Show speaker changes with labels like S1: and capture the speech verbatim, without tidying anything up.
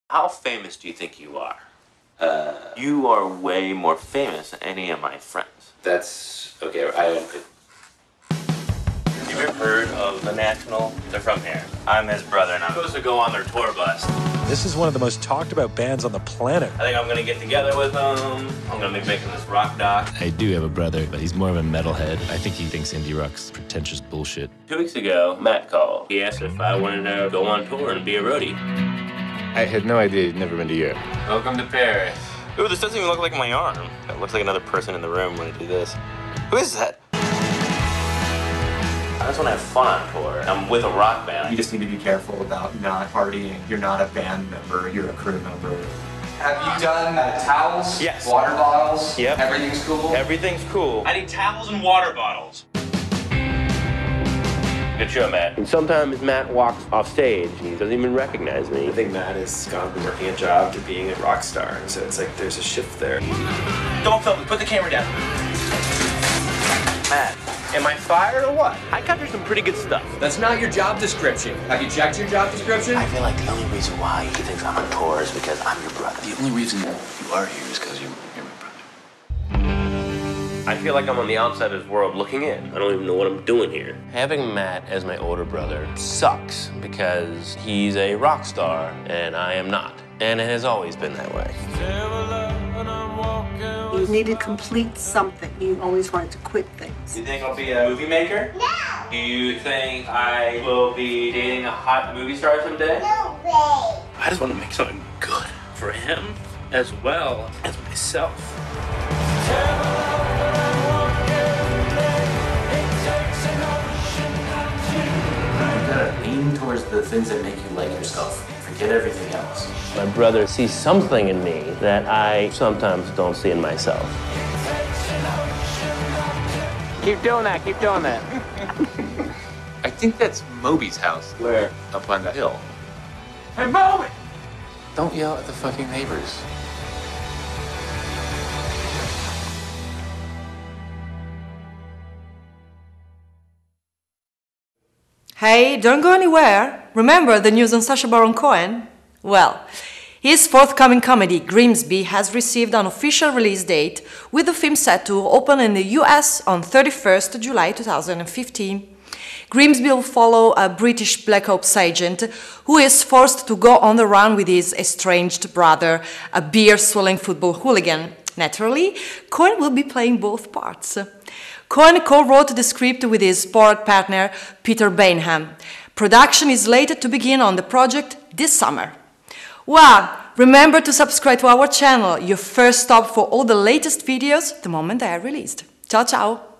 S1: How famous do you think you are?
S2: Uh,
S1: You are way more famous than any of my friends.
S2: that's okay. I.
S1: Have you ever heard of The National? They're from here. I'm his brother, and I'm supposed to go on their tour bus.
S3: This is one of the most talked about bands on the planet.
S1: I think I'm gonna get together with them. I'm gonna be making this rock doc.
S4: I do have a brother, but he's more of a metalhead. I think he thinks indie rock's pretentious bullshit.
S1: Two weeks ago, Matt called. He asked if I wanted to go on tour and be a roadie.
S4: I had no idea he'd never been to Europe.
S1: Welcome to Paris. Ooh, this doesn't even look like my arm. It looks like another person in the room when I do this. Who is that? I just want to have fun on tour. I'm with a rock band.
S5: You just need to be careful about not partying. You're not a band member, you're a crew member.
S6: Have you done uh, towels?
S1: Yes.
S6: Water bottles?
S1: Yep.
S6: Everything's cool?
S1: Everything's cool. I need towels and water bottles. Good show, Matt. And sometimes Matt walks off stage and he doesn't even recognize me.
S7: I think Matt has gone from working a job to being a rock star, and so it's like there's a shift there.
S1: Don't film me. Put the camera down. Matt, am I fired or what? I cover some pretty good stuff.
S6: That's not your job description. Have you checked your job description?
S8: I feel like the only reason why he thinks I'm on tour is because I'm your brother. The only reason you are here is because you're, you're my brother.
S1: I feel like I'm on the outside of this world looking in. I don't even know what I'm doing here. Having Matt as my older brother sucks because he's a rock star and I am not. And it has always been that way.
S9: You needed to complete something. You always wanted to quit things.
S1: Do you think I'll be a movie maker? No! Do you think I will be dating a hot movie star someday?
S9: No way!
S1: I just want to make something good for him as well as myself.
S8: You gotta lean towards the things that make you like yourself. Forget everything else.
S1: My brother sees something in me that I sometimes don't see in myself.
S10: Keep doing that, keep doing that.
S4: I think that's Moby's house.
S1: Where?
S4: Up on the hill.
S10: Hey, Moby!
S4: Don't yell at the fucking neighbors.
S11: Hey, don't go anywhere. Remember the news on Sacha Baron Cohen? Well, his forthcoming comedy, Grimsby, has received an official release date, with the film set to open in the U S on thirty-first of July two thousand fifteen. Grimsby will follow a British Black Ops agent who is forced to go on the run with his estranged brother, a beer-swilling football hooligan. Naturally, Cohen will be playing both parts. Cohen co-wrote the script with his sport partner, Peter Bainham. Production is slated to begin on the project this summer. Well, remember to subscribe to our channel, your first stop for all the latest videos the moment they are released. Ciao, ciao!